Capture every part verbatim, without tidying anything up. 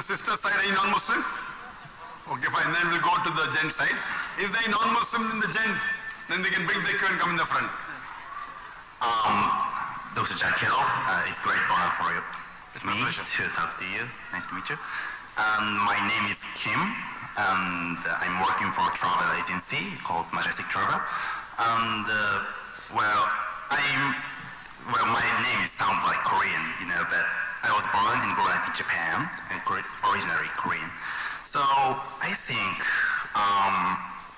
sister side, are you non-Muslim? Okay, fine, then we'll go to the gent side. If they're non-Muslim in the gent, then they can break the queue and come in the front. Um, Doctor Jackal, uh, it's great honor for you. It's my me pleasure. to talk to you. Nice to meet you. Um, my name is Kim, and uh, I'm working for a travel agency called Majestic Travel. And uh, well, I'm well. My name is, sounds like Korean, you know, but I was born and grew up in Japan, and originally Korean. So I think um,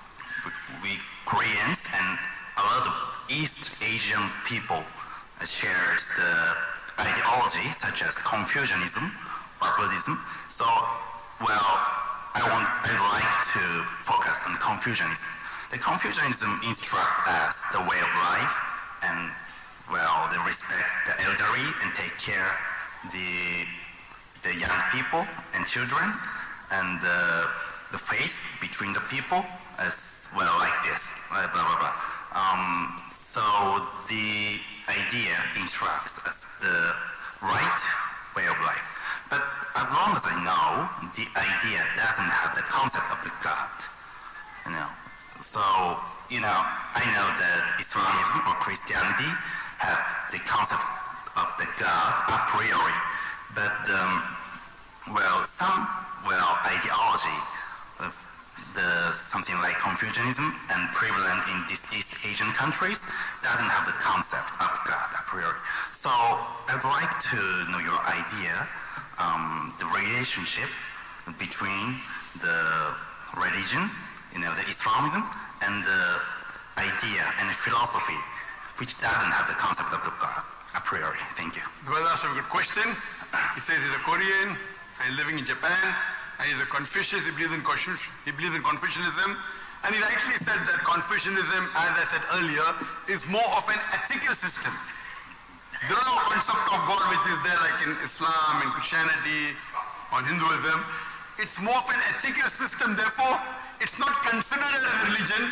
we Koreans and a lot of East Asian people uh, shares the ideology such as Confucianism or Buddhism. So, well, I want, I'd like to focus on Confucianism. The Confucianism instructs us the way of life and, well, they respect the elderly and take care the the young people and children, and uh, the faith between the people as well, like this, blah blah blah. blah. Um, so the idea instructs us the right way of life. But as long as I know, the idea doesn't have the concept of the God, you know. So, you know, I know that Islamism or Christianity have the concept of the God a priori, but um, well, some well ideology of the something like Confucianism and prevalent in these East Asian countries doesn't have the concept of God a priori. So I'd like to know your idea, um, the relationship between the religion, you know, the Islamism, and the idea and the philosophy which doesn't have the concept of the God a priori. Thank you. The brother asked a good question. He says he's a Korean and he's living in Japan and he's a Confucius. He believes in Confucius, he believes in Confucianism, and he rightly said that Confucianism, as I said earlier, is more of an ethical system. There are no concept of God which is there like in Islam, in Christianity, or Hinduism. It's more of an ethical system. Therefore, it's not considered as a religion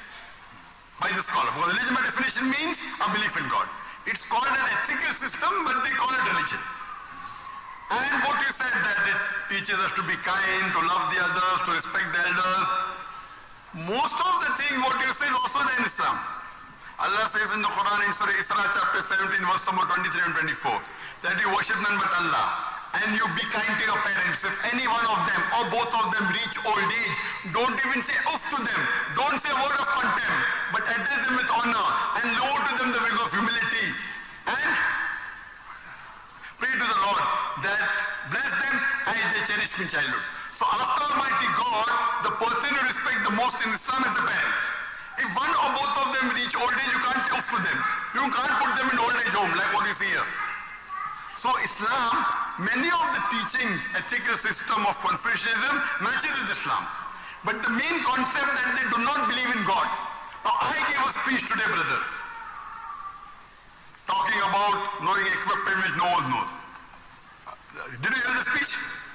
by the scholar. Because religion by definition means a belief in God. It's called an ethical system, but they call it religion. And what you said, that it teaches us to be kind, to love the others, to respect the elders. Most of the things what you say is also there in Islam. Allah says in the Quran in Surah Isra chapter seventeen verse number twenty-three and twenty-four that you worship none but Allah and you be kind to your parents. If any one of them or both of them reach old age, don't even say off to them. Don't say a word of contempt, but address them with honor and lower to them the wing of humility. And pray to the Lord that bless them as they cherish me in childhood. So after Almighty God, the person who respects the most in Islam is the parents. If one or both of them reach old age, you can't say off to them. You can't put them in old age home like what you see here. So Islam, many of the teachings, ethical system of Confucianism matches with Islam. But the main concept that they do not believe in God. Now I gave a speech today, brother, talking about knowing equipment which no one knows. Did you hear the speech?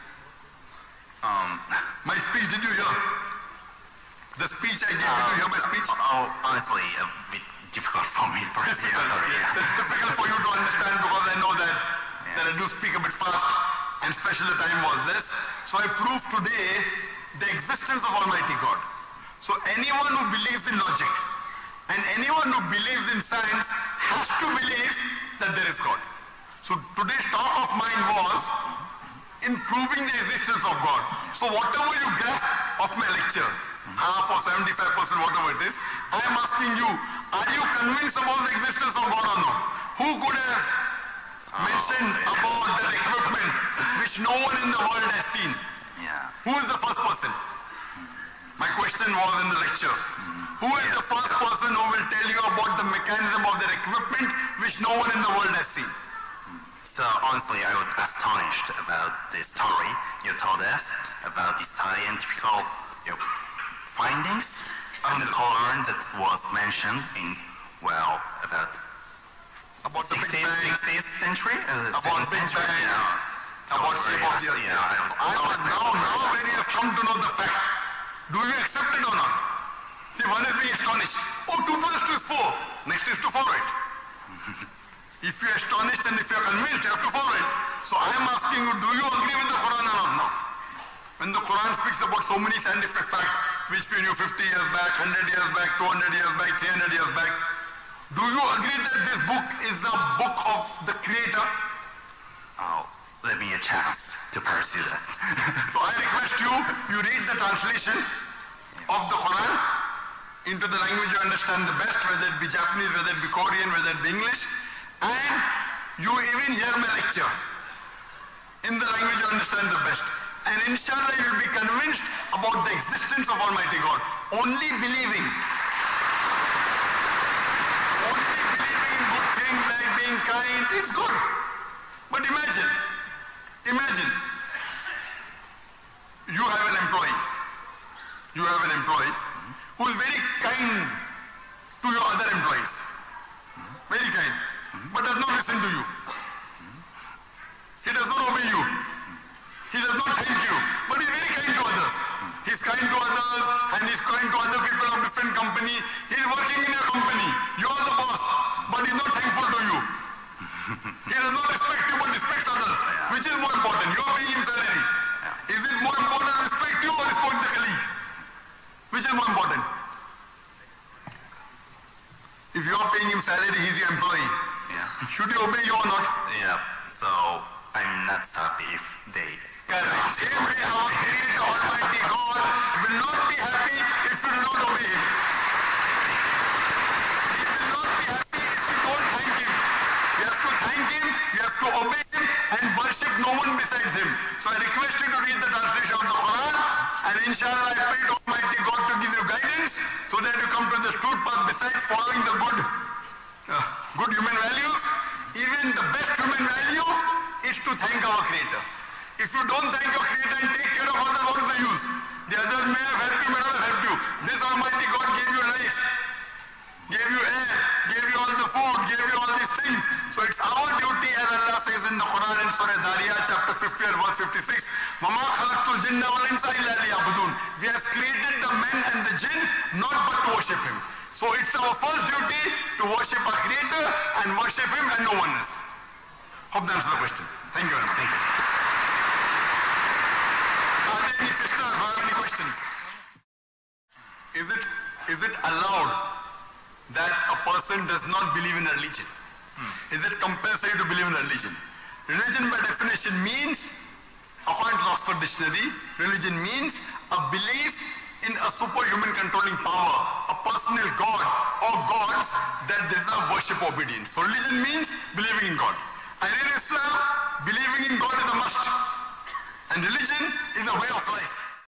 Um, My speech, did you hear? The speech I gave, did you hear my speech? Oh, honestly, a bit difficult for me. For Difficult, yeah. yes. It's difficult for you to understand because I know that, Yeah. that I do speak a bit fast and especially the time was this. So I proved today the existence of Almighty God. So anyone who believes in logic and anyone who believes in science has to believe that there is God. So today's talk of mine was in proving the existence of God. So whatever you grasp of my lecture, half or seventy-five percent, whatever it is, I am asking you, are you convinced about the existence of God or not? Who could have Oh, mentioned yeah. about that equipment which no one in the world has seen? Yeah. Who is the first person? My question was in the lecture. Who is Yes, the first God. person who will tell you about the mechanism of their equipment which no one in the world has seen? So honestly, I was astonished about the story you told us about the scientific you know, findings and the Quran that was mentioned in, well, about About the Big sixteenth, Bang, sixteenth century? Uh, About seventeenth Big century? Bang. Yeah. about I was shape very of the earth. ast- yeah, I was I was now, now when you have come to know the fact, do you accept it or not? See, one is being astonished. Oh, two plus two is four. Next is to follow it. If you are astonished and if you are convinced, you have to follow it. So I am asking you, do you agree with the Quran or not? No. When the Quran speaks about so many scientific facts, which we knew fifty years back, one hundred years back, two hundred years back, three hundred years back, do you agree that this book is the book of the Creator? Oh, let me a chance to pursue that. So I request you, you read the translation of the Quran into the language you understand the best, whether it be Japanese, whether it be Korean, whether it be English, and you even hear my lecture in the language you understand the best. And inshallah you will be convinced about the existence of Almighty God. Only believing, only believing in good things like being kind, it's good. But imagine, imagine, you have an employee, you have an employee who is very kind to your other employees, very kind, but does not listen to you. He does not obey you. He does not thank you, but he's very kind to others. He's kind to others and he's kind to other people of different company. He's working in your company. You are the boss, but he's not thankful to you. He does not respect you but respects others. Which is more important? You are paying him salary. Is it more important to respect you or respect the colleague? Which is more important? If you are paying him salary, he's your employee. Yeah. Should he obey you or not? Yeah. So I'm not happy if they. Correct. Same way our Creator Almighty God will not be happy if you do not obey Him. He will not be happy if you don't thank Him. You have to thank Him, you have to obey Him and worship no one besides Him. So I request you to read the translation of the Quran and inshallah I pray to Almighty God to give you guidance so that you come to the true path besides following the good, uh, good human values. Even the best human value is to thank our Creator. If you don't thank your Creator and take care of others, what is the use? The others may have helped you, may not have helped you. This Almighty God gave you life, gave you air, gave you all the food, gave you all these things. So it's our duty, as Allah says in the Quran in Surah Dariyat, chapter fifty, verse fifty-six, وَمَا خَلَقْتُ الْجِنَّ وَالْإِنسَ إِلَّا لِيَعْبُدُونَ. We have created the men and the jinn not but to worship Him. So it's our first duty to worship our Creator and worship Him and no one else. Hope that answers the question. Thank you very much. Thank you. Are there any sisters who have any questions? Is it, is it allowed that a person does not believe in a religion? Hmm. Is it compulsory to believe in a religion? Religion by definition means, according to the Oxford Dictionary, religion means a belief in a superhuman controlling power, a personal God or gods that deserve worship or obedience. So religion means believing in God. And in Islam, believing in God is a must. And religion is a way of life.